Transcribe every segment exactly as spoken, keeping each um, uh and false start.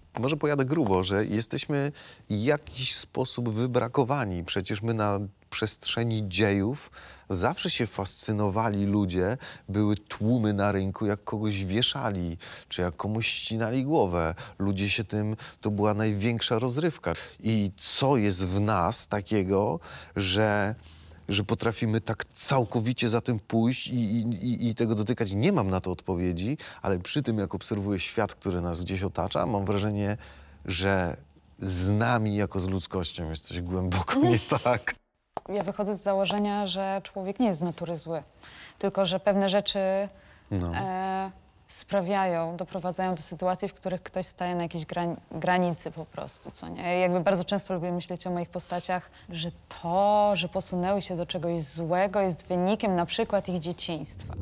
może pojadę grubo, że jesteśmy w jakiś sposób wybrakowani. Przecież my na przestrzeni dziejów zawsze się fascynowali ludzie, były tłumy na rynku, jak kogoś wieszali, czy jak komuś ścinali głowę. Ludzie się tym, to była największa rozrywka. I co jest w nas takiego, że że potrafimy tak całkowicie za tym pójść i, i, i tego dotykać. Nie mam na to odpowiedzi, ale przy tym, jak obserwuję świat, który nas gdzieś otacza, mam wrażenie, że z nami jako z ludzkością jest coś głęboko nie tak. Ja wychodzę z założenia, że człowiek nie jest z natury zły, tylko że pewne rzeczy No. e, sprawiają, doprowadzają do sytuacji, w których ktoś staje na jakiejś gran granicy po prostu, co nie? Jakby bardzo często lubię myśleć o moich postaciach, że to, że posunęły się do czegoś złego, jest wynikiem na przykład ich dzieciństwa.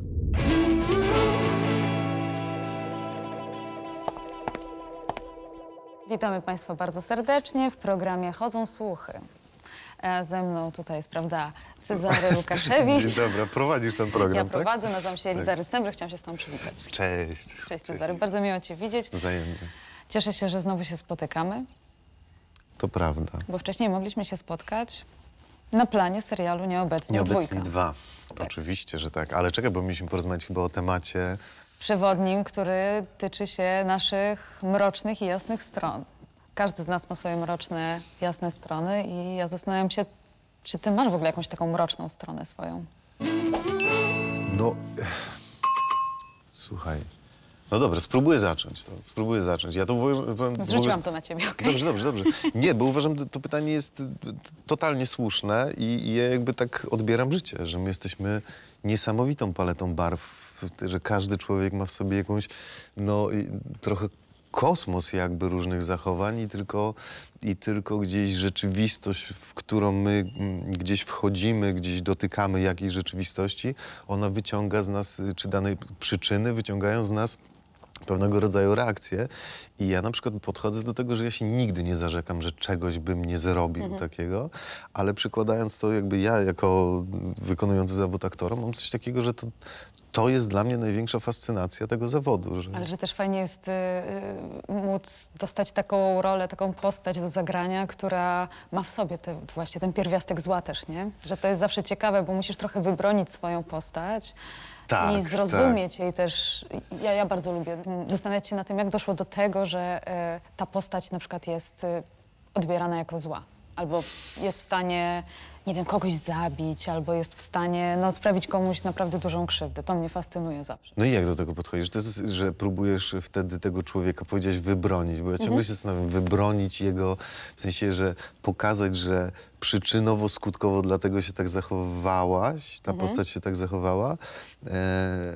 Witamy Państwa bardzo serdecznie w programie Chodzą Słuchy. E, Ze mną tutaj jest, prawda, Cezary Łukaszewicz. Dzień dobry, prowadzisz ten program, Ja tak? prowadzę, nazywam się Elizary Cembry, chciałam się z Tobą przywitać. Cześć. Cześć Cezary, bardzo miło Cię widzieć. Wzajemnie. Cieszę się, że znowu się spotykamy, To prawda. bo wcześniej mogliśmy się spotkać na planie serialu Nieobecni, Nieobecni dwójka. dwa. Tak. Oczywiście, że tak. Ale czekaj, bo mieliśmy porozmawiać chyba o temacie... Przewodnim, który tyczy się naszych mrocznych i jasnych stron. Każdy z nas ma swoje mroczne, jasne strony i ja zastanawiam się, czy Ty masz w ogóle jakąś taką mroczną stronę swoją? No, słuchaj, no dobrze, spróbuję zacząć to, spróbuję zacząć. Ja to uważam... Zrzuciłam to na Ciebie, okej? Dobrze, dobrze, dobrze. Nie, bo uważam, że to pytanie jest totalnie słuszne i, i ja jakby tak odbieram życie, że my jesteśmy niesamowitą paletą barw, że każdy człowiek ma w sobie jakąś, no, i trochę kosmos jakby różnych zachowań i tylko, i tylko gdzieś rzeczywistość, w którą my mm, gdzieś wchodzimy, gdzieś dotykamy jakiejś rzeczywistości, ona wyciąga z nas, czy danej przyczyny wyciągają z nas pewnego rodzaju reakcje. I ja na przykład podchodzę do tego, że ja się nigdy nie zarzekam, że czegoś bym nie zrobił Mhm. takiego, ale przykładając to jakby ja jako wykonujący zawód aktora mam coś takiego, że to, to jest dla mnie największa fascynacja tego zawodu. Że... Ale że też fajnie jest y, y, móc dostać taką rolę, taką postać do zagrania, która ma w sobie te, właśnie ten pierwiastek zła też, nie? Że to jest zawsze ciekawe, bo musisz trochę wybronić swoją postać. Tak, I zrozumieć jej też. Ja, ja bardzo lubię mm, zastanawiać się nad tym, jak doszło do tego, że e, ta postać na przykład jest e, odbierana jako zła. Albo jest w stanie, nie wiem, kogoś zabić, albo jest w stanie no, sprawić komuś naprawdę dużą krzywdę. To mnie fascynuje zawsze. No i jak do tego podchodzisz? To jest, że próbujesz wtedy tego człowieka, powiedziałeś, wybronić, bo ja ciągle Mhm. się zastanawiam, wybronić jego, w sensie, że pokazać, że przyczynowo-skutkowo dlatego się tak zachowałaś, ta Mhm. postać się tak zachowała e,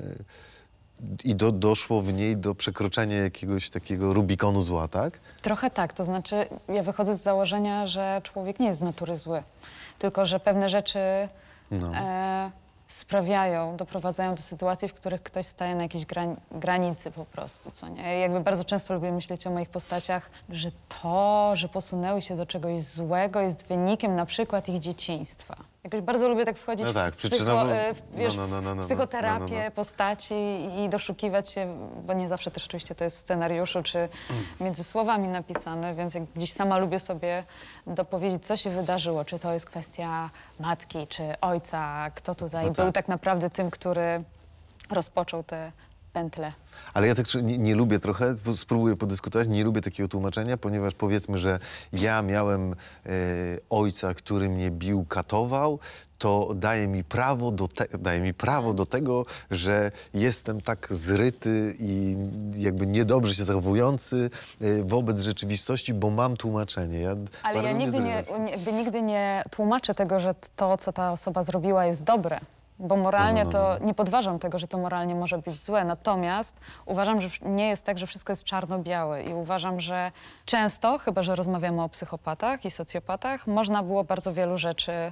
i do, doszło w niej do przekroczenia jakiegoś takiego Rubikonu zła, tak? Trochę tak, to znaczy ja wychodzę z założenia, że człowiek nie jest z natury zły, tylko że pewne rzeczy No. e, sprawiają, doprowadzają do sytuacji, w których ktoś staje na jakiejś gran granicy po prostu, co nie? Jakby bardzo często lubię myśleć o moich postaciach, że to, że posunęły się do czegoś złego, jest wynikiem na przykład ich dzieciństwa. Jakoś bardzo lubię tak wchodzić No tak, w, psycho, przyczynowo- e, w, wiesz, no, no, no, no, no, w psychoterapię no, no, no. postaci i doszukiwać się, bo nie zawsze też oczywiście to jest w scenariuszu czy między słowami napisane, więc jak gdzieś sama lubię sobie dopowiedzieć, co się wydarzyło, czy to jest kwestia matki, czy ojca, kto tutaj No był tak. tak naprawdę tym, który rozpoczął te pętle. Ale ja tak nie, nie lubię trochę, po- spróbuję podyskutować, nie lubię takiego tłumaczenia, ponieważ powiedzmy, że ja miałem e, ojca, który mnie bił, katował, to daje mi prawo do, te, daje mi prawo do tego, że jestem tak zryty i jakby niedobrze się zachowujący e, wobec rzeczywistości, bo mam tłumaczenie. Ja Ale ja bardzo mnie nigdy nie, zdenerwować. nie- jakby nigdy nie tłumaczę tego, że to, co ta osoba zrobiła, jest dobre. Bo moralnie No, no, no, no. to nie podważam tego, że to moralnie może być złe. Natomiast uważam, że wsz- nie jest tak, że wszystko jest czarno-białe. I uważam, że często, chyba że rozmawiamy o psychopatach i socjopatach, można było bardzo wielu rzeczy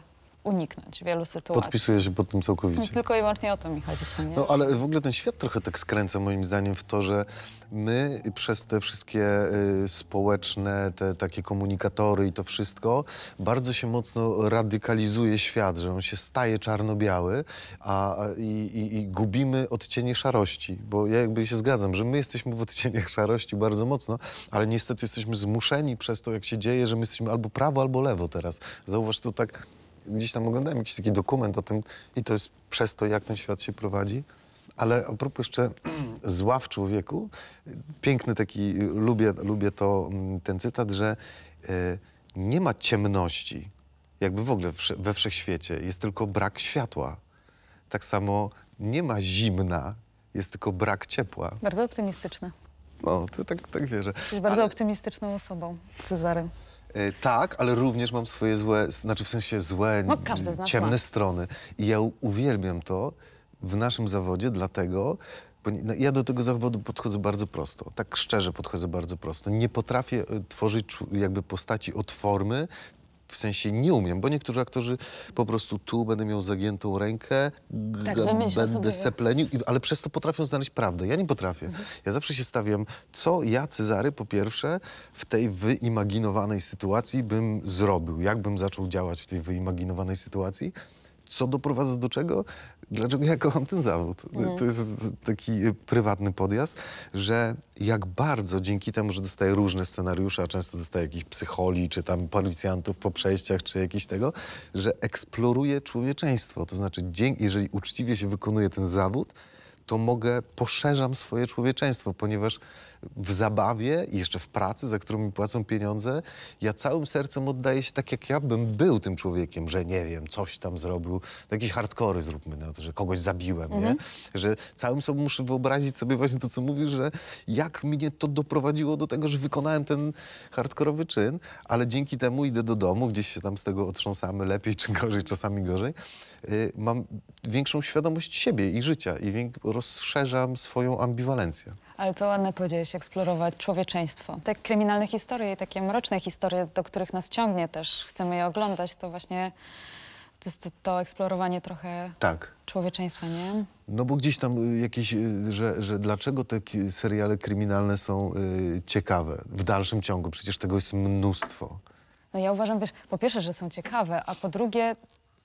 uniknąć wielu sytuacji. Podpisuję się pod tym całkowicie. Tylko i wyłącznie o to mi chodzi, co nie? No ale w ogóle ten świat trochę tak skręca moim zdaniem w to, że my przez te wszystkie y, społeczne, te takie komunikatory i to wszystko, bardzo się mocno radykalizuje świat, że on się staje czarno-biały, a, a i, i, i gubimy odcienie szarości, bo ja jakby się zgadzam, że my jesteśmy w odcieniach szarości bardzo mocno, ale niestety jesteśmy zmuszeni przez to, jak się dzieje, że my jesteśmy albo prawo, albo lewo teraz. Zauważ to tak. Gdzieś tam oglądałem jakiś taki dokument o tym i to jest przez to, jak ten świat się prowadzi. Ale a propos jeszcze zła w człowieku, piękny taki, lubię, lubię to, ten cytat, że e, nie ma ciemności, jakby w ogóle wsze- we wszechświecie, jest tylko brak światła. Tak samo nie ma zimna, jest tylko brak ciepła. Bardzo optymistyczne. No, to tak, tak wierzę. Jesteś bardzo optymistyczną osobą, Cezary. E, Tak, ale również mam swoje złe, znaczy w sensie złe, No, każdy z nas ciemne ma. strony. I ja u- uwielbiam to w naszym zawodzie, dlatego, bo nie- no, ja do tego zawodu podchodzę bardzo prosto. Tak szczerze podchodzę bardzo prosto. Nie potrafię e, tworzyć czu- jakby postaci od formy, w sensie nie umiem, bo niektórzy aktorzy po prostu tu będę miał zagiętą rękę, g- Tak, g- wymyślą sobie. będę seplenił, i- ale przez to potrafią znaleźć prawdę. Ja nie potrafię. Ja zawsze się stawiam, co ja, Cezary, po pierwsze, w tej wyimaginowanej sytuacji bym zrobił, jak bym zaczął działać w tej wyimaginowanej sytuacji, co doprowadza do czego? Dlaczego ja kocham ten zawód? To jest taki y, prywatny podjazd, że jak bardzo dzięki temu, że dostaję różne scenariusze, a często dostaję jakichś psycholi, czy tam policjantów po przejściach, czy jakieś tego, że eksploruję człowieczeństwo. To znaczy, dzięki, jeżeli uczciwie się wykonuje ten zawód, to mogę, poszerzam swoje człowieczeństwo, ponieważ w zabawie i jeszcze w pracy, za którą mi płacą pieniądze, ja całym sercem oddaję się tak, jak ja bym był tym człowiekiem, że nie wiem, coś tam zrobił, jakieś hardkory zróbmy na to, że kogoś zabiłem, nie? Że całym sobą muszę wyobrazić sobie właśnie to, co mówisz, że jak mnie to doprowadziło do tego, że wykonałem ten hardkorowy czyn, ale dzięki temu idę do domu, gdzieś się tam z tego otrząsamy lepiej czy gorzej, czasami gorzej. Y, mam większą świadomość siebie i życia i wiek- rozszerzam swoją ambiwalencję. Ale to ładne powiedziałeś, eksplorować człowieczeństwo. Te kryminalne historie i takie mroczne historie, do których nas ciągnie też, chcemy je oglądać, to właśnie to jest to, to eksplorowanie trochę Tak. człowieczeństwa, nie? No bo gdzieś tam y, jakieś, y, że, że dlaczego te ki- seriale kryminalne są y, ciekawe w dalszym ciągu? Przecież tego jest mnóstwo. No ja uważam, wiesz, po pierwsze, że są ciekawe, a po drugie,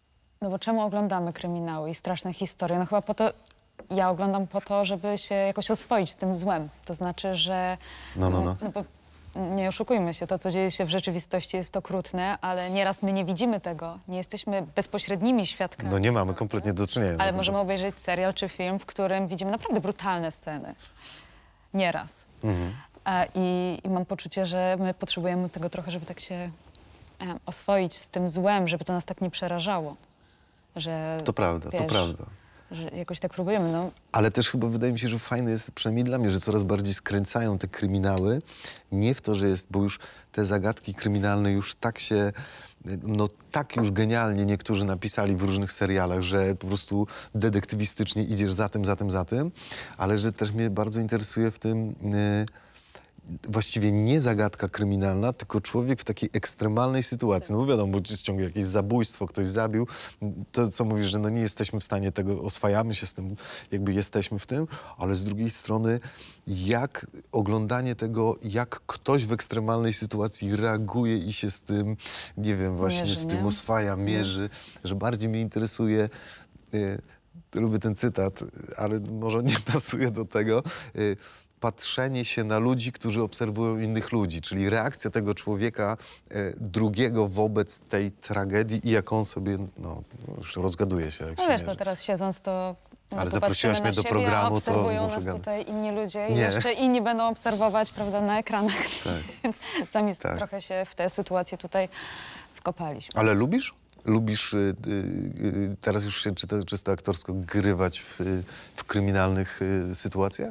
no bo czemu oglądamy kryminały i straszne historie? No chyba po to, ja oglądam po to, żeby się jakoś oswoić z tym złem. To znaczy, że... No, no, no. No bo nie oszukujmy się, to co dzieje się w rzeczywistości jest okrutne, ale nieraz my nie widzimy tego, nie jesteśmy bezpośrednimi świadkami. No nie mamy kompletnie do czynienia. Ale z możemy obejrzeć serial czy film, w którym widzimy naprawdę brutalne sceny. Nieraz. Mhm. A, i, I mam poczucie, że my potrzebujemy tego trochę, żeby tak się e, oswoić z tym złem, żeby to nas tak nie przerażało. Że, To prawda, to wiesz, prawda. że jakoś tak próbujemy. No, Ale też chyba wydaje mi się, że fajne jest, przynajmniej dla mnie, że coraz bardziej skręcają te kryminały. Nie w to, że jest, bo już te zagadki kryminalne już tak się, no tak już genialnie niektórzy napisali w różnych serialach, że po prostu detektywistycznie idziesz za tym, za tym, za tym, ale że też mnie bardzo interesuje w tym... Yy, właściwie nie zagadka kryminalna, tylko człowiek w takiej ekstremalnej sytuacji. No bo wiadomo, bo jest ciągle jakieś zabójstwo, ktoś zabił. To, co mówisz, że no nie jesteśmy w stanie tego, oswajamy się z tym, jakby jesteśmy w tym, ale z drugiej strony jak oglądanie tego, jak ktoś w ekstremalnej sytuacji reaguje i się z tym, nie wiem, właśnie Mierzy, z tym nie? oswaja, mierzy, że bardziej mnie interesuje... Y, lubię ten cytat, ale może nie pasuje do tego. Y, patrzenie się na ludzi, którzy obserwują innych ludzi, czyli reakcja tego człowieka y, drugiego wobec tej tragedii i jak on sobie, no już rozgaduje się. Jak no się wiesz, mierzy. no teraz siedząc to... No, Ale to zaprosiłaś patrzymy mnie do na siebie, programu, a to obserwują muszę nas gadać. tutaj inni ludzie i Nie. jeszcze inni będą obserwować, prawda, na ekranach. Tak. Więc sami s- Tak. trochę się w tę sytuację tutaj wkopaliśmy. Ale lubisz? Lubisz y, y, y, teraz już się czysto, czysto aktorsko grywać w, y, w kryminalnych y, sytuacjach?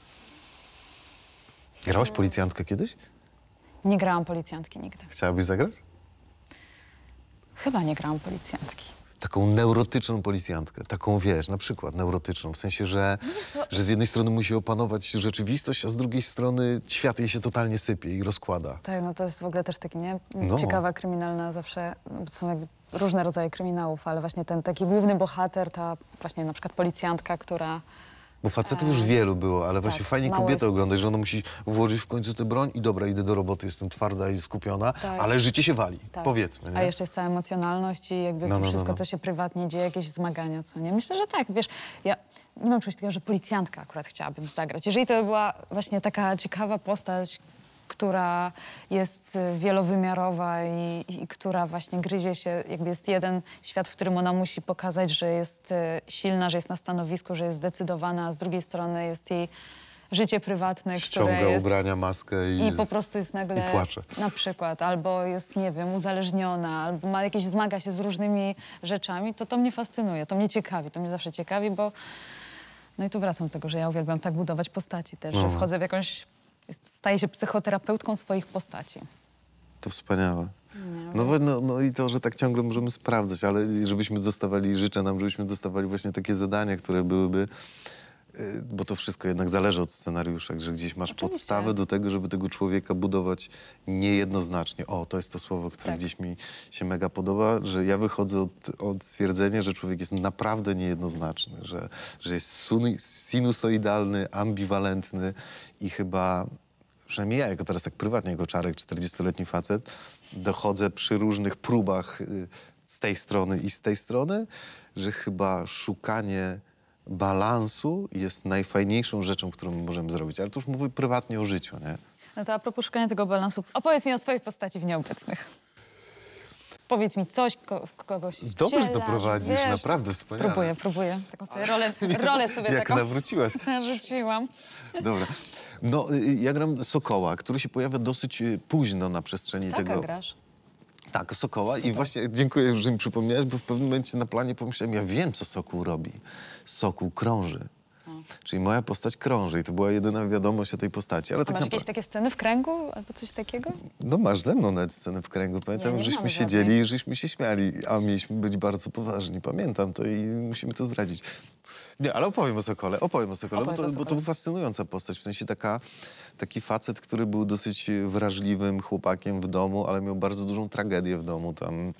Grałaś policjantkę kiedyś? Nie grałam policjantki nigdy. Chciałabyś zagrać? Chyba nie grałam policjantki. Taką neurotyczną policjantkę, taką wiesz, na przykład neurotyczną, w sensie, że, wiesz co? że z jednej strony musi opanować rzeczywistość, a z drugiej strony świat jej się totalnie sypie i rozkłada. Tak, no to jest w ogóle też taki, nie? No. Ciekawa, kryminalna zawsze, no, bo to są jakby różne rodzaje kryminałów, ale właśnie ten taki główny bohater, ta właśnie na przykład policjantka, która... Bo facetów już wielu było, ale właśnie tak, fajnie mało kobietę jest. oglądać, że ona musi włożyć w końcu tę broń i dobra, idę do roboty, jestem twarda i skupiona, Tak. ale życie się wali, Tak. powiedzmy. Nie? A jeszcze jest cała emocjonalność i jakby No, to no, no, wszystko, no. co się prywatnie dzieje, jakieś zmagania, co nie? Myślę, że tak, wiesz, ja nie mam czegoś takiego, że policjantka akurat chciałabym zagrać. Jeżeli to by była właśnie taka ciekawa postać, która jest y, wielowymiarowa i, i która właśnie gryzie się, jakby jest jeden świat, w którym ona musi pokazać, że jest y, silna, że jest na stanowisku, że jest zdecydowana, a z drugiej strony jest jej życie prywatne, Ściąga które jest... ubrania, maskę i, I jest, po prostu jest nagle, i płacze. na przykład, albo jest, nie wiem, uzależniona, albo ma jakieś, zmaga się z różnymi rzeczami, to to mnie fascynuje, to mnie ciekawi, to mnie zawsze ciekawi, bo... No i tu wracam do tego, że ja uwielbiam tak budować postaci też, No. że wchodzę w jakąś... jest- staję się psychoterapeutką swoich postaci. To wspaniałe. Nie, No, więc- no, no i to, że tak ciągle możemy sprawdzać, ale żebyśmy dostawali, życzę nam, żebyśmy dostawali właśnie takie zadania, które byłyby, y, bo to wszystko jednak zależy od scenariusza, że gdzieś masz Oczywiście. podstawę do tego, żeby tego człowieka budować niejednoznacznie. O, to jest to słowo, które Tak. gdzieś mi się mega podoba, że ja wychodzę od, od stwierdzenia, że człowiek jest naprawdę niejednoznaczny, że, że jest sunu- sinusoidalny, ambiwalentny i chyba... Przynajmniej ja, jako teraz tak prywatnie, jako Czarek, czterdziestoletni facet, dochodzę przy różnych próbach y, z tej strony i z tej strony, że chyba szukanie balansu jest najfajniejszą rzeczą, którą możemy zrobić. Ale to już mówię prywatnie o życiu, nie? No to a propos szukania tego balansu, opowiedz mi o swojej postaci w nieobecnych. Powiedz mi coś, ko w kogoś Dobrze wcielasz, to prowadzisz, wiesz. naprawdę wspaniale. Próbuję, próbuję. Taką sobie rolę, rolę sobie Jak taką nawróciłaś. narzuciłam. Dobra. No, y, ja gram Sokoła, który się pojawia dosyć y, późno na przestrzeni Taka tego... grasz. Tak, Sokoła. I Super. właśnie dziękuję, że mi przypomniałeś, bo w pewnym momencie na planie pomyślałem, ja wiem, co Sokół robi. Sokół krąży. Czyli moja postać krąży i to była jedyna wiadomość o tej postaci. Ale A tak masz jakieś naprawdę... takie sceny w kręgu albo coś takiego? No masz ze mną nawet scenę w kręgu. Pamiętam, nie mam żeśmy żadnej. siedzieli i żeśmy się śmiali, a mieliśmy być bardzo poważni. Pamiętam to i musimy to zdradzić. Nie, ale opowiem o Sokole, opowiem o Sokole, bo Opowiedz to, o bo to Sokole. był fascynująca postać. W sensie taka, taki facet, który był dosyć wrażliwym chłopakiem w domu, ale miał bardzo dużą tragedię w domu. Tam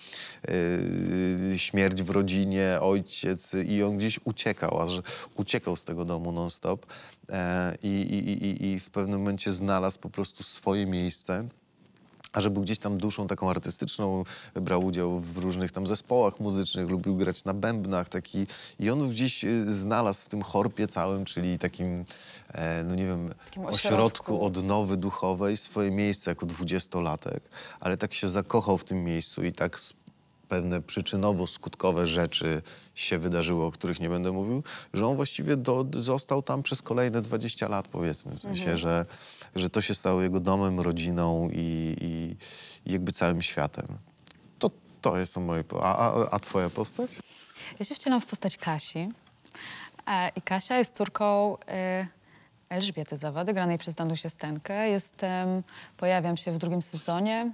yy, śmierć w rodzinie, ojciec i on gdzieś uciekał, aż uciekał z tego domu non-stop. E, i, i, i, I w pewnym momencie znalazł po prostu swoje miejsce. A że był gdzieś tam duszą taką artystyczną, brał udział w różnych tam zespołach muzycznych, lubił grać na bębnach taki i on gdzieś y, znalazł w tym chorpie całym, czyli takim, e, no nie wiem, Takim ośrodku ośrodku. odnowy duchowej swoje miejsce jako dwudziestolatek, ale tak się zakochał w tym miejscu i tak s- pewne przyczynowo-skutkowe rzeczy się wydarzyły, o których nie będę mówił, że on właściwie do, został tam przez kolejne dwadzieścia lat, powiedzmy, w sensie, że, że to się stało jego domem, rodziną i, i, i jakby całym światem. To, to jest moje... po- A, a, a twoja postać? Ja się wcielam w postać Kasi. E, I Kasia jest córką e, Elżbiety Zawady, granej przez Danusię Stenkę. Jestem, pojawiam się w drugim sezonie.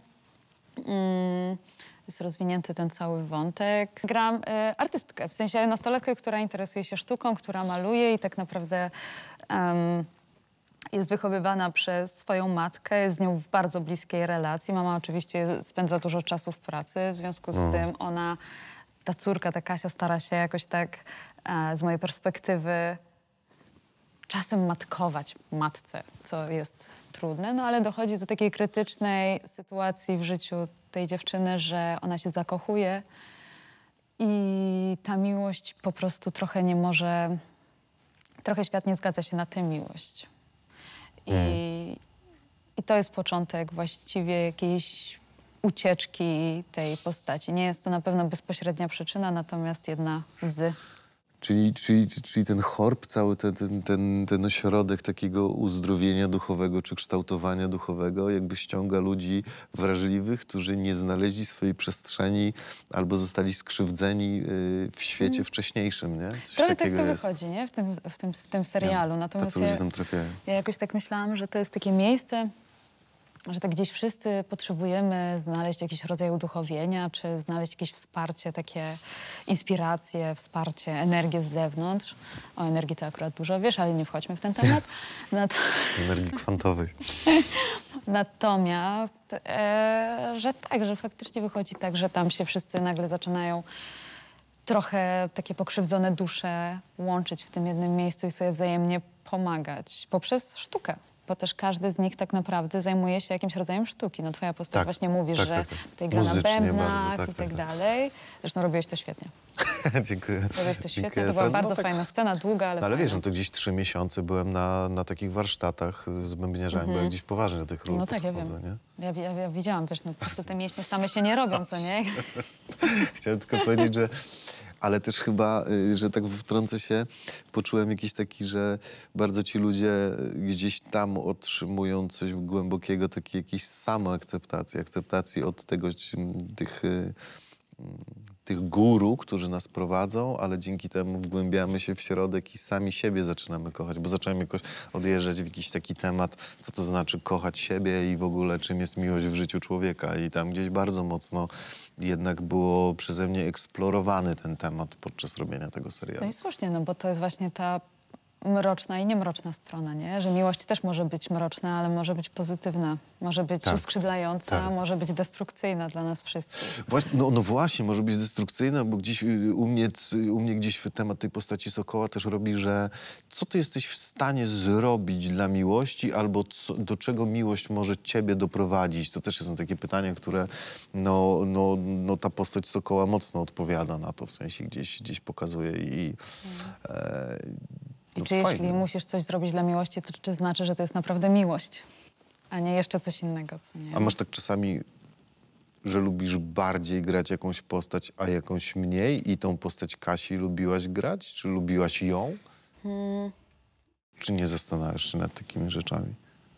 Mm, jest rozwinięty ten cały wątek. Gram e, artystkę, w sensie nastolatkę, która interesuje się sztuką, która maluje i tak naprawdę em, jest wychowywana przez swoją matkę, jest z nią w bardzo bliskiej relacji. Mama oczywiście spędza dużo czasu w pracy, w związku z tym ona, ta córka, ta Kasia stara się jakoś tak e, z mojej perspektywy czasem matkować matce, co jest trudne, no ale dochodzi do takiej krytycznej sytuacji w życiu tej dziewczyny, że ona się zakochuje i ta miłość po prostu trochę nie może, trochę świat nie zgadza się na tę miłość. I, I to jest początek właściwie jakiejś ucieczki tej postaci. Nie jest to na pewno bezpośrednia przyczyna, natomiast jedna z... Czyli, czyli, czyli ten chorb, cały ten, ten, ten, ten ośrodek takiego uzdrowienia duchowego czy kształtowania duchowego jakby ściąga ludzi wrażliwych, którzy nie znaleźli swojej przestrzeni albo zostali skrzywdzeni y, w świecie wcześniejszym, nie? Coś Trochę tak takiego to jest. wychodzi, nie? W tym, w tym, w tym serialu. Natomiast Tacy ludzie ja, tam trafiają. ja jakoś tak myślałam, że to jest takie miejsce, że tak gdzieś wszyscy potrzebujemy znaleźć jakiś rodzaj uduchowienia, czy znaleźć jakieś wsparcie, takie inspiracje, wsparcie, energię z zewnątrz. O energii to akurat dużo wiesz, ale nie wchodźmy w ten temat. Nat Energii kwantowej. Natomiast, e, że tak, że faktycznie wychodzi tak, że tam się wszyscy nagle zaczynają trochę takie pokrzywdzone dusze łączyć w tym jednym miejscu i sobie wzajemnie pomagać poprzez sztukę. Bo też każdy z nich tak naprawdę zajmuje się jakimś rodzajem sztuki. No twoja postać Tak, właśnie mówisz, tak, że tak, tak. tutaj gra na Muzycznie bębnach bardzo, tak, i tak, tak, tak. dalej. Zresztą robiłeś to świetnie. Dziękuję. Robiłeś to świetnie, Dziękuję. to była No bardzo tak, fajna scena, długa, ale no, ale fajna. wiesz, no to gdzieś trzy miesiące byłem na, na takich warsztatach z bębniarzami, bo ja gdzieś poważnie do tych ról No tak, ja podchodzę, wiem. nie? Ja, ja, ja widziałam, wiesz, no po prostu te mięśnie same się nie robią, co nie? Chciałem tylko powiedzieć, że... Ale też chyba, y, że tak wtrącę się, poczułem jakiś taki, że bardzo ci ludzie gdzieś tam otrzymują coś głębokiego, takiej jakiejś samoakceptacji, akceptacji od tego, ci- tych, y, tych guru, którzy nas prowadzą, ale dzięki temu wgłębiamy się w środek i sami siebie zaczynamy kochać, bo zacząłem jakoś odjeżdżać w jakiś taki temat, co to znaczy kochać siebie i w ogóle czym jest miłość w życiu człowieka i tam gdzieś bardzo mocno jednak było przeze mnie eksplorowany ten temat podczas robienia tego serialu. No i słusznie, no bo to jest właśnie ta mroczna i niemroczna strona, nie? Że miłość też może być mroczna, ale może być pozytywna, może być Tak, uskrzydlająca, tak. może być destrukcyjna dla nas wszystkich. Właśnie, no, no właśnie, może być destrukcyjna, bo gdzieś y, u mnie, c- u mnie gdzieś w temat tej postaci Sokoła też robi, że co ty jesteś w stanie zrobić dla miłości albo co, do czego miłość może ciebie doprowadzić. To też są takie pytania, które no, no, no, ta postać Sokoła mocno odpowiada na to, w sensie gdzieś, gdzieś pokazuje i... E, I no czy fajnie. jeśli musisz coś zrobić dla miłości, to czy znaczy, że to jest naprawdę miłość, a nie jeszcze coś innego, co nie? A masz tak czasami, że lubisz bardziej grać jakąś postać, a jakąś mniej i tą postać Kasi lubiłaś grać? Czy lubiłaś ją? Hmm. Czy nie zastanawiasz się nad takimi rzeczami?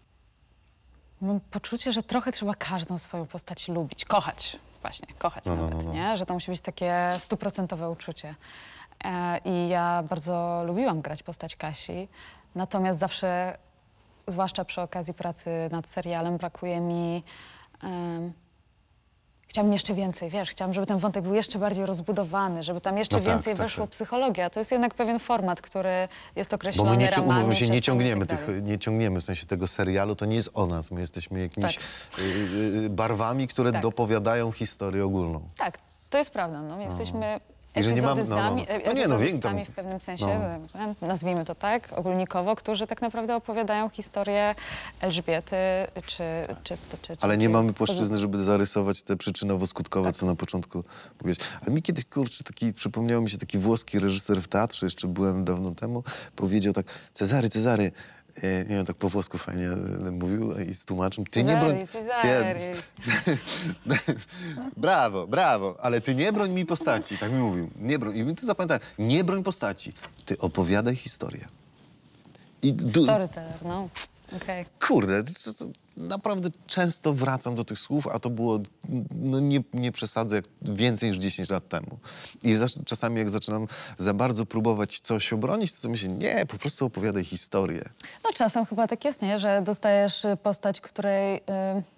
Mam poczucie, że trochę trzeba każdą swoją postać lubić, kochać właśnie, kochać No, no, nawet, no, no. nie? Że to musi być takie stuprocentowe uczucie. E, I ja bardzo lubiłam grać postać Kasi, natomiast zawsze, zwłaszcza przy okazji pracy nad serialem, brakuje mi... em, Chciałabym jeszcze więcej, wiesz, chciałam, żeby ten wątek był jeszcze bardziej rozbudowany, żeby tam jeszcze No tak, więcej tak, weszło tak. psychologia. To jest jednak pewien format, który jest Bo określony my nie, cią- ramami, umówmy się, nie czasami ciągniemy i tak tych, dalej. nie ciągniemy w sensie tego serialu, to nie jest o nas. My jesteśmy jakimiś Tak. y, y, barwami, które Tak. dopowiadają historię ogólną. Tak, to jest prawda. No, jesteśmy I że nie mamy- epizodystami, no, no. No nie, no, epizodystami wiem, tam- w pewnym sensie, no. nazwijmy to tak, ogólnikowo, którzy tak naprawdę opowiadają historię Elżbiety, czy... czy, czy, czy Ale nie czy, mamy płaszczyzny, żeby zarysować te przyczynowo-skutkowe, Tak. co na początku mówiłeś. Ale mi kiedyś, kurczę, taki, przypomniał mi się taki włoski reżyser w teatrze, jeszcze byłem dawno temu, powiedział tak, Cezary, Cezary, e, nie wiem, tak po włosku fajnie e, mówił i z tłumaczem, ty nie broń... Cezary, Nie. Brawo, brawo, ale ty nie broń mi postaci, tak mi mówił. Nie broń, i mi to zapamiętałem, nie broń postaci, ty opowiadaj historię. I du- Storyteller, no. Okej. Kurde, to, to, to naprawdę często wracam do tych słów, a to było, no nie, nie przesadzę, jak więcej niż dziesięć lat temu. I zawsze, czasami jak zaczynam za bardzo próbować coś obronić, to sobie myślę, nie, po prostu opowiadaj historię. No czasem chyba tak jest, nie? Że dostajesz y, postać, której y,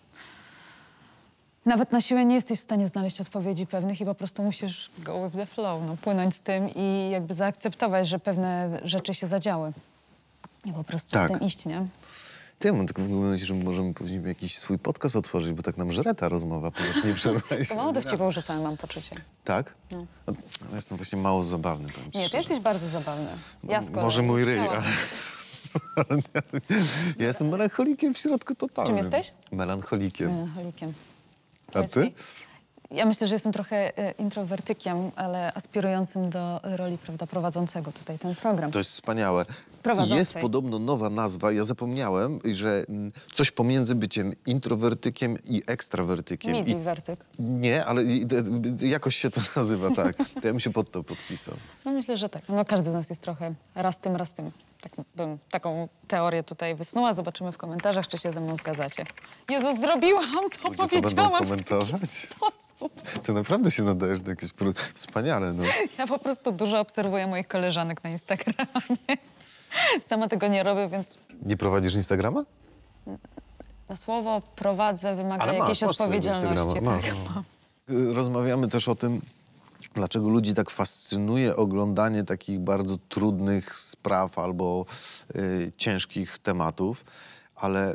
nawet na siłę nie jesteś w stanie znaleźć odpowiedzi pewnych i po prostu musisz go with the flow, no, płynąć z tym i jakby zaakceptować, że pewne rzeczy się zadziały. I po prostu Tak. z tym iść, nie? Ty, ja mam tylko w ogóle myślę, że możemy powinniśmy jakiś swój podcast otworzyć, bo tak nam żre ta rozmowa, ponieważ nie przerwałeś. To mało dowcipów rzucałem, mam poczucie. Tak? No, ja jestem właśnie mało zabawny. powiem ci Nie, ty szczerze. jesteś bardzo zabawny. Ja z kolei Może mój ryj, chciałam. ale... ale nie, ja jestem melancholikiem w środku totalnym. Czym jesteś? Melancholikiem. Melancholikiem. A Powiedz ty? mi, ja myślę, że jestem trochę e, introwertykiem, ale aspirującym do roli, prawda, prowadzącego tutaj ten program. To jest wspaniałe. Prowadzącej. Jest podobno nowa nazwa, ja zapomniałem, że mm, coś pomiędzy byciem introwertykiem i ekstrawertykiem. I, Midiwertyk. nie, ale i- d- d- jakoś się to nazywa, tak. To ja bym się pod to podpisał. No myślę, że tak. No każdy z nas jest trochę raz tym, raz tym. Tak bym taką teorię tutaj wysnuła. Zobaczymy w komentarzach, czy się ze mną zgadzacie. Jezus, zrobiłam to, Ludzie to będą powiedziałam w taki komentować? sposób. Ty naprawdę się nadajesz do jakiegoś... pro- Wspaniale, no. Ja po prostu dużo obserwuję moich koleżanek na Instagramie. Sama tego nie robię, więc Nie prowadzisz Instagrama? No, słowo prowadzę wymaga Ale masz, jakiejś masz swojego odpowiedzialności. Instagrama, Tak, masz. mam. Rozmawiamy też o tym, dlaczego ludzi tak fascynuje oglądanie takich bardzo trudnych spraw albo y, ciężkich tematów, ale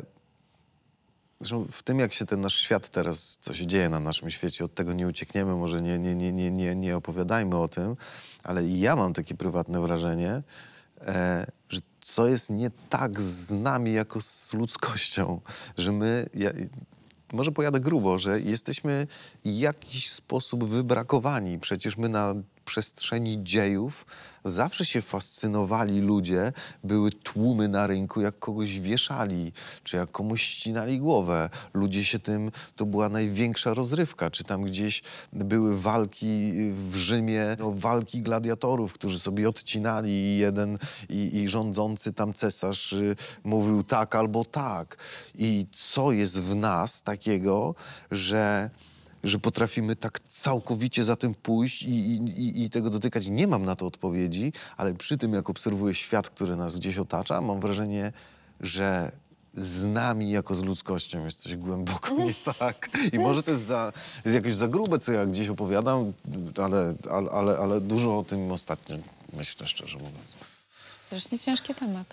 zresztą w tym, jak się ten nasz świat teraz, co się dzieje na naszym świecie, od tego nie uciekniemy, może nie, nie, nie, nie, nie, nie opowiadajmy o tym, ale i ja mam takie prywatne wrażenie, e, że co jest nie tak z nami jako z ludzkością, że my, ja, może pojadę grubo, że jesteśmy w jakiś sposób wybrakowani. Przecież my na przestrzeni dziejów zawsze się fascynowali ludzie, były tłumy na rynku, jak kogoś wieszali, czy jak komuś ścinali głowę. Ludzie się tym, to była największa rozrywka, czy tam gdzieś były walki w Rzymie, no, walki gladiatorów, którzy sobie odcinali i jeden i, i rządzący tam cesarz y, mówił tak albo tak. I co jest w nas takiego, że że potrafimy tak całkowicie za tym pójść i, i, i- i tego dotykać. Nie mam na to odpowiedzi, ale przy tym, jak obserwuję świat, który nas gdzieś otacza, mam wrażenie, że z nami jako z ludzkością jest coś głęboko nie tak. I może to jest, za, jest jakieś za grube, co ja gdzieś opowiadam, ale, ale, ale, ale dużo o tym ostatnio myślę, szczerze mówiąc. Strasznie ciężki temat.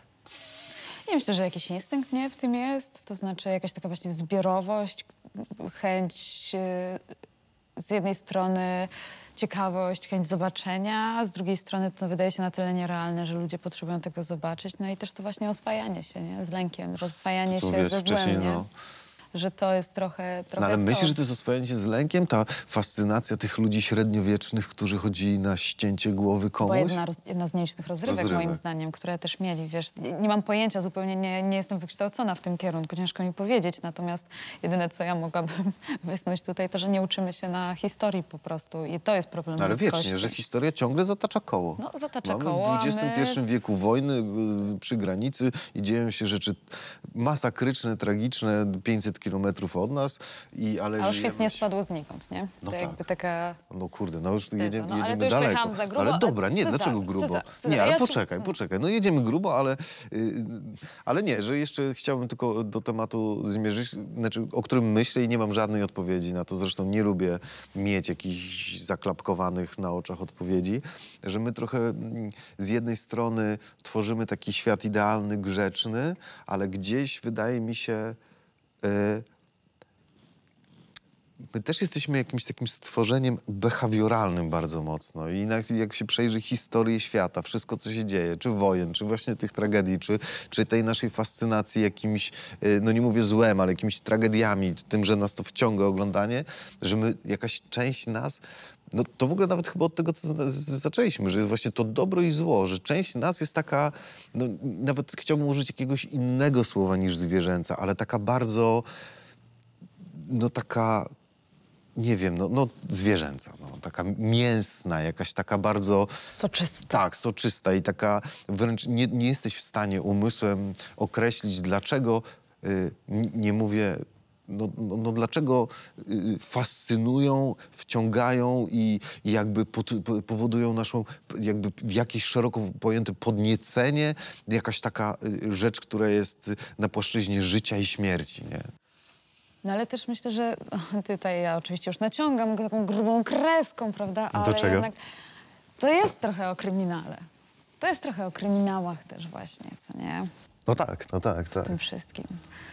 Ja myślę, że jakiś instynkt nie w tym jest, to znaczy jakaś taka właśnie zbiorowość, chęć y, z jednej strony ciekawość, chęć zobaczenia, a z drugiej strony to wydaje się na tyle nierealne, że ludzie potrzebują tego zobaczyć. No i też to właśnie oswajanie się, nie? Z lękiem, rozwajanie Co się mówiłeś ze wcześniej, złem, nie? no. Że to jest trochę, trochę No ale to. myślisz, że to jest oswajanie się z lękiem? Ta fascynacja tych ludzi średniowiecznych, którzy chodzili na ścięcie głowy To była komuś? jedna, roz, jedna z nielicznych rozrywek, Rozrywek. moim zdaniem, które też mieli, wiesz. Nie, nie mam pojęcia, zupełnie nie, nie jestem wykształcona w tym kierunku, ciężko mi powiedzieć, natomiast jedyne, co ja mogłabym wysnuć tutaj, to, że nie uczymy się na historii po prostu i to jest problem No ale ludzkości. wiecznie, że historia ciągle zatacza koło. No, zatacza Mamy koło, a w dwudziestym pierwszym my- wieku wojny y, przy granicy i dzieją się rzeczy masakryczne, tragiczne, pięćset kilometrów od nas. I, ale A Auschwitz żyjemy- nie spadło znikąd, nie? No to tak. jakby taka... No kurde, no już jedziemy, no, ale jedziemy to już daleko. pojechałam za grubo, Ale a dobra, nie, Cezar, dlaczego grubo? Cezar, Cezar, nie, ale ja ci- poczekaj, poczekaj. No jedziemy grubo, ale, yy, ale nie, że jeszcze chciałbym tylko do tematu zmierzyć, znaczy, o którym myślę i nie mam żadnej odpowiedzi na to. Zresztą nie lubię mieć jakichś zaklapkowanych na oczach odpowiedzi, że my trochę mm, z jednej strony tworzymy taki świat idealny, grzeczny, ale gdzieś wydaje mi się... Yy, My też jesteśmy jakimś takim stworzeniem behawioralnym bardzo mocno i jak, jak się przejrzy historię świata, wszystko co się dzieje, czy wojen, czy właśnie tych tragedii, czy, czy tej naszej fascynacji jakimś, y, no nie mówię złem, ale jakimiś tragediami, tym, że nas to wciąga oglądanie, że my, jakaś część nas, no to w ogóle nawet chyba od tego, co z- z- zaczęliśmy, że jest właśnie to dobro i zło, że część nas jest taka, no nawet chciałbym użyć jakiegoś innego słowa niż zwierzęca, ale taka bardzo, no taka... Nie wiem, no, no zwierzęca, no, taka mięsna, jakaś taka bardzo, Soczysta. tak, soczysta i taka wręcz nie, nie jesteś w stanie umysłem określić, dlaczego, y, n- nie mówię, no, no, no dlaczego y, fascynują, wciągają i, i jakby pot, po- powodują naszą, jakby w jakieś szeroko pojęte podniecenie, jakaś taka y, rzecz, która jest na płaszczyźnie życia i śmierci, nie? No ale też myślę, że tutaj ja oczywiście już naciągam go taką grubą kreską, prawda? Do Ale czego? jednak to jest trochę o kryminale. To jest trochę o kryminałach też właśnie, co nie? No tak, no tak, tak. W tym wszystkim.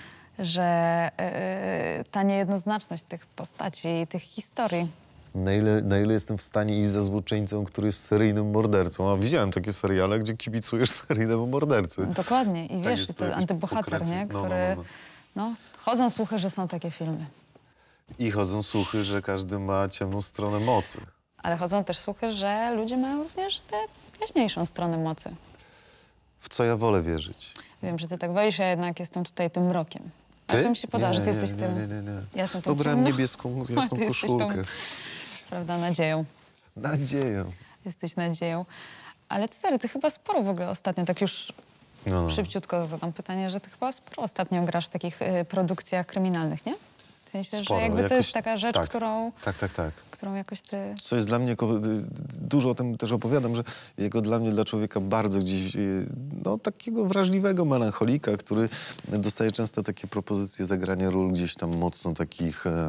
Że yy, ta niejednoznaczność tych postaci i tych historii. Na ile, na ile jestem w stanie iść za złoczyńcą, który jest seryjnym mordercą. A widziałem takie seriale, gdzie kibicujesz seryjnemu mordercy. Dokładnie. I Tak wiesz, jest i to to jakoś antybohater, pokręcone. nie? No, no, Który... no, No, chodzą słuchy, że są takie filmy. I chodzą słuchy, że każdy ma ciemną stronę mocy. Ale chodzą też słuchy, że ludzie mają również tę jaśniejszą stronę mocy. W co ja wolę wierzyć? Wiem, że ty tak wolisz, ja jednak jestem tutaj tym mrokiem. Ale to mi się podoba, że ty jesteś nie, tym... Nie, nie, nie. Ja jestem tą Dobrałem ciemną, niebieską, a jasną ty jesteś koszulkę. tą, prawda, nadzieją. Nadzieją. Jesteś nadzieją. Ale Cezary, ty chyba sporo w ogóle ostatnio, tak już No. szybciutko zadam pytanie, że ty chyba sporo ostatnio grasz w takich y, produkcjach kryminalnych, nie? W sensie, Sporo, że jakby to jakoś- jest taka rzecz, tak. którą, Tak, tak, tak. którą jakoś ty... Co jest dla mnie, ko- dużo o tym też opowiadam, że jego dla mnie, dla człowieka bardzo gdzieś, y, no takiego wrażliwego melancholika, który dostaje często takie propozycje zagrania ról gdzieś tam mocno takich e,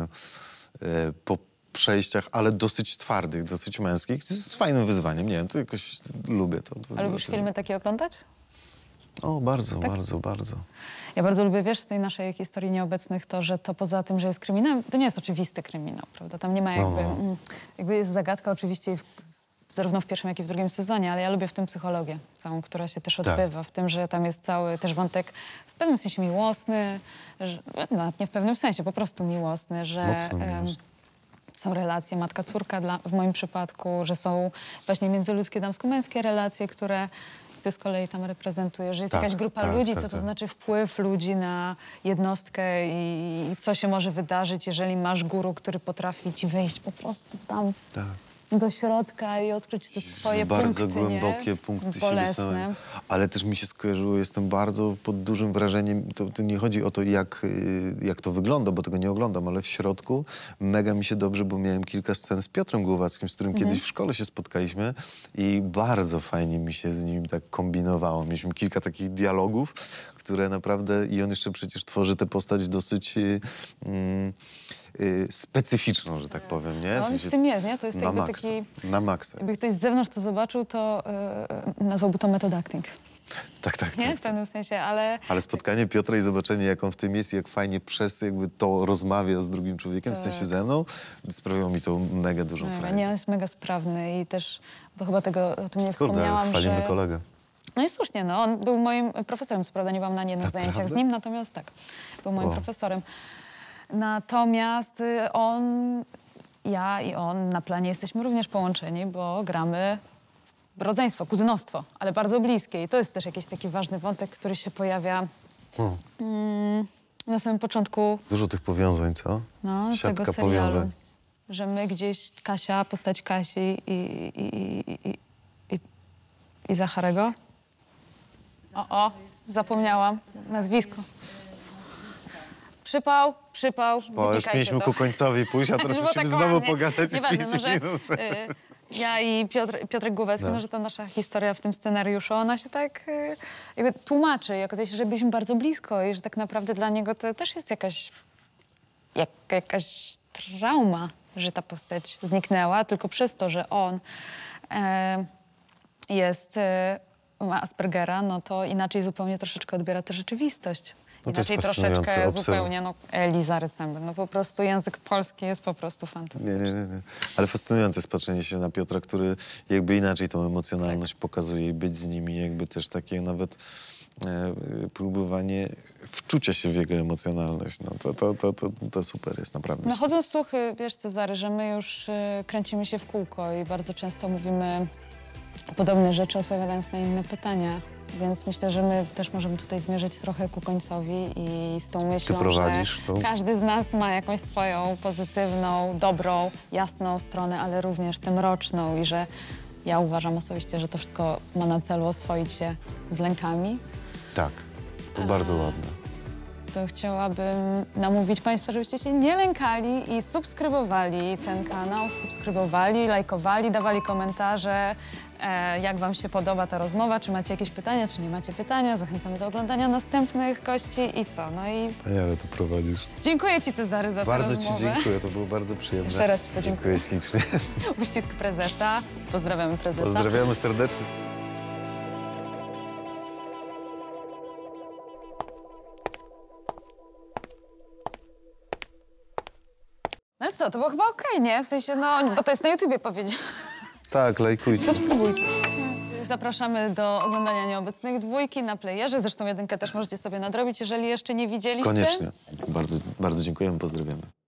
e, po przejściach, ale dosyć twardych, dosyć męskich. To jest fajnym wyzwaniem, nie wiem, to jakoś lubię to. to A lubisz to- filmy takie oglądać? O, bardzo, Tak? bardzo, bardzo. Ja bardzo lubię, wiesz, w tej naszej historii nieobecnych to, że to poza tym, że jest kryminał, to nie jest oczywisty kryminał, prawda? Tam nie ma jakby... No. Mm, jakby jest zagadka oczywiście w, zarówno w pierwszym, jak i w drugim sezonie, ale ja lubię w tym psychologię całą, która się też Tak. odbywa. W tym, że tam jest cały też wątek w pewnym sensie miłosny, że, nawet nie w pewnym sensie, po prostu miłosny, że... Mocno em, miłosny. są relacje matka-córka dla, w moim przypadku, że są właśnie międzyludzkie, damsko-męskie relacje, które ty z kolei tam reprezentujesz, że jest Tak, jakaś grupa tak, ludzi, tak, co to tak. znaczy wpływ ludzi na jednostkę i, i co się może wydarzyć, jeżeli masz guru, który potrafi ci wejść po prostu tam Tak. do środka i odkryć te twoje bardzo punkty, głębokie nie? punkty siebie bolesne. samego. Ale też mi się skojarzyło, jestem bardzo pod dużym wrażeniem, to, to nie chodzi o to, jak, y, jak to wygląda, bo tego nie oglądam, ale w środku mega mi się dobrze, bo miałem kilka scen z Piotrem Głowackim, z którym kiedyś w szkole się spotkaliśmy i bardzo fajnie mi się z nim tak kombinowało. Mieliśmy kilka takich dialogów, które naprawdę, i on jeszcze przecież tworzy tę postać dosyć y, y, y, specyficzną, że tak powiem, nie? No, on w tym jest, nie? To jest na jakby maksa, taki... Na maksa. Jakby ktoś z zewnątrz to zobaczył, to yy, nazwałby to method acting, Tak, tak, nie? tak. W pewnym sensie, ale... Ale spotkanie Piotra i zobaczenie, jak on w tym jest i jak fajnie przez jakby to rozmawia z drugim człowiekiem, w sensie Tak. ze mną, sprawiło mi to mega dużą Mega. frajdę. Nie, on jest mega sprawny i też, bo chyba tego o tym nie Kurde, wspomniałam, chwalimy że... kolegę. No i słusznie, no, on był moim profesorem, co prawda nie byłam na jednych Naprawdę? zajęciach z nim, natomiast tak, był moim Wow. profesorem. Natomiast y, on, ja i on na planie jesteśmy również połączeni, bo gramy w rodzeństwo, kuzynostwo, ale bardzo bliskie i to jest też jakiś taki ważny wątek, który się pojawia Hmm. mm, na samym początku Dużo tych powiązań, co? no, Siatka tego serialu. powiązań. Że my gdzieś, Kasia, postać Kasi i, i, i, i, i, i Zacharego. O, o, zapomniałam nazwisko. Przypał, przypał, Bo już wypikajcie mieliśmy to. ku końcowi pójść, a teraz Żeby musimy tak znowu ładnie. pogadać Nieważne, pięć no, że, minut. y, ja i Piotr, Piotrek Głowacki, No. no. że to nasza historia w tym scenariuszu, ona się tak y, jakby tłumaczy i okazuje się, że byliśmy bardzo blisko i że tak naprawdę dla niego to też jest jakaś, jak, jakaś trauma, że ta postać zniknęła, tylko przez to, że on e, jest, e, ma Aspergera, no to inaczej zupełnie troszeczkę odbiera tę rzeczywistość. No to jest Inaczej fascynujące, troszeczkę obserw- zupełnie, no Eliza Rycember, no po prostu język polski jest po prostu Nie, fantastyczny. nie, nie, nie. Ale fascynujące jest patrzenie się na Piotra, który jakby inaczej tą emocjonalność pokazuje i być z nimi, jakby też takie nawet e, próbowanie wczucia się w jego emocjonalność. No to, to, to, to, to super jest, naprawdę. No chodzą słuchy, wiesz Cezary, że my już y, kręcimy się w kółko i bardzo często mówimy podobne rzeczy, odpowiadając na inne pytania. Więc myślę, że my też możemy tutaj zmierzyć trochę ku końcowi i z tą myślą, prowadzisz że tą- każdy z nas ma jakąś swoją pozytywną, dobrą, jasną stronę, ale również tę mroczną i że ja uważam osobiście, że to wszystko ma na celu oswoić się z lękami. Tak, to bardzo ładne. To chciałabym namówić Państwa, żebyście się nie lękali i subskrybowali ten kanał, subskrybowali, lajkowali, dawali komentarze, e, jak Wam się podoba ta rozmowa, czy macie jakieś pytania, czy nie macie pytania. Zachęcamy do oglądania następnych gości i co? No i Wspaniale to prowadzisz. dziękuję Ci, Cezary, za Bardzo tę Ci rozmowę. dziękuję, to było bardzo przyjemne. Jeszcze raz Ci podziękuję. Dziękuję ślicznie. Uścisk prezesa. Pozdrawiamy prezesa. Pozdrawiamy serdecznie. No ale co, to było chyba okej, nie? W sensie, no, bo to jest na YouTubie powiedziane. Tak, lajkujcie. Subskrybujcie. Zapraszamy do oglądania Nieobecnych dwójki na playerze. Zresztą jedynkę też możecie sobie nadrobić, jeżeli jeszcze nie widzieliście. Koniecznie. Bardzo, bardzo dziękujemy, pozdrawiamy.